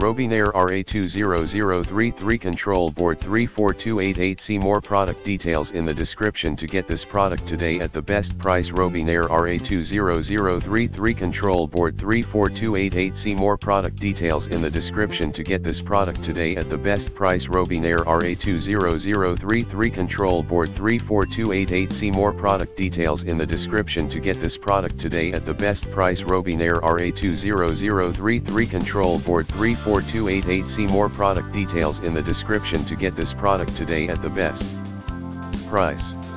Robinair RA20033 control board 34288. See more product details in the description to get this product today at the best price. Robinair RA20033 control board 34288. See more product details in the description to get this product today at the best price. Robinair RA20033 control board 34288. See more product details in the description to get this product today at the best price. Robinair RA20033 control board 34288. See more product details in the description to get this product today at the best price.